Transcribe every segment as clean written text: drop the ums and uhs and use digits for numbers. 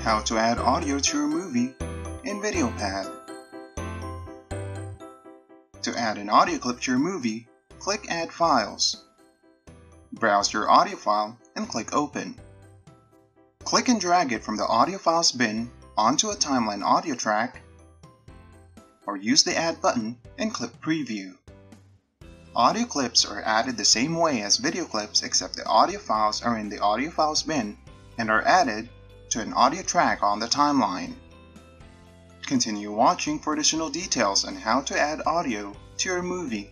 How to add audio to your movie in VideoPad. To add an audio clip to your movie, click Add Files. Browse your audio file and click Open. Click and drag it from the audio files bin onto a timeline audio track, or use the Add button and click Preview. Audio clips are added the same way as video clips, except the audio files are in the audio files bin and are added to an audio track on the timeline. Continue watching for additional details on how to add audio to your movie.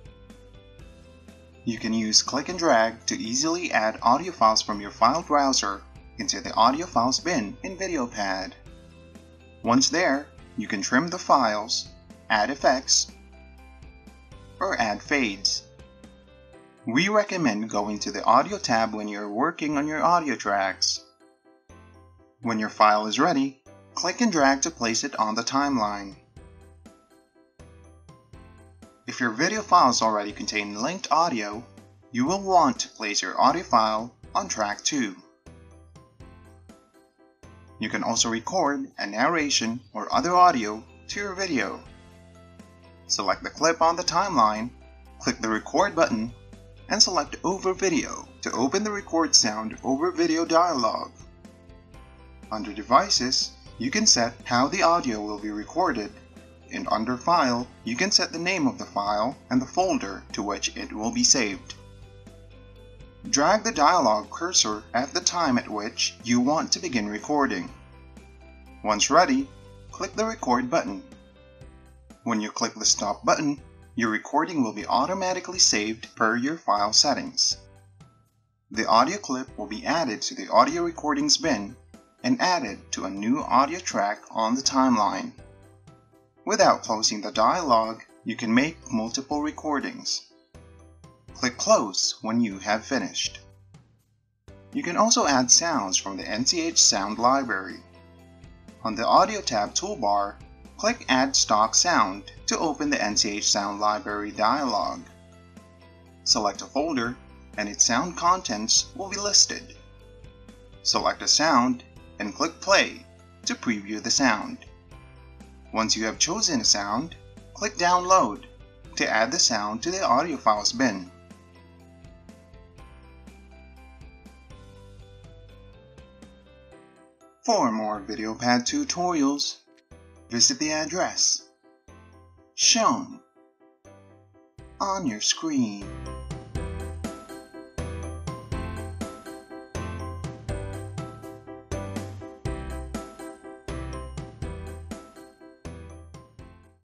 You can use click and drag to easily add audio files from your file browser into the audio files bin in VideoPad. Once there, you can trim the files, add effects, or add fades. We recommend going to the Audio tab when you're working on your audio tracks. When your file is ready, click and drag to place it on the timeline. If your video files already contain linked audio, you will want to place your audio file on track 2. You can also record a narration or other audio to your video. Select the clip on the timeline, click the record button, and select Over Video to open the record sound over video dialog. Under Devices, you can set how the audio will be recorded, and under File, you can set the name of the file and the folder to which it will be saved. Drag the dialog cursor at the time at which you want to begin recording. Once ready, click the Record button. When you click the Stop button, your recording will be automatically saved per your file settings. The audio clip will be added to the Audio Recordings bin and added to a new audio track on the timeline. Without closing the dialog, you can make multiple recordings. Click Close when you have finished. You can also add sounds from the NCH Sound Library. On the Audio tab toolbar, click Add Stock Sound to open the NCH Sound Library dialog. Select a folder and its sound contents will be listed. Select a sound and click Play to preview the sound. Once you have chosen a sound, click Download to add the sound to the audio files bin. For more VideoPad tutorials, visit the address shown on your screen.